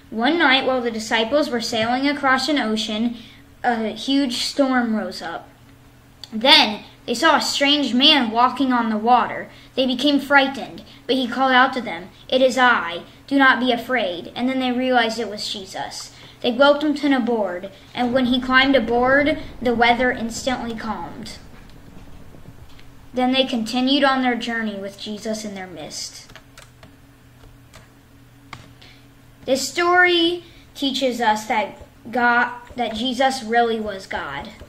One night, while the disciples were sailing across an ocean, a huge storm rose up. Then they saw a strange man walking on the water. They became frightened, but he called out to them, "It is I. Do not be afraid." And then they realized it was Jesus. They welcomed him aboard, and when he climbed aboard, the weather instantly calmed. Then they continued on their journey with Jesus in their midst. This story teaches us that Jesus really was God.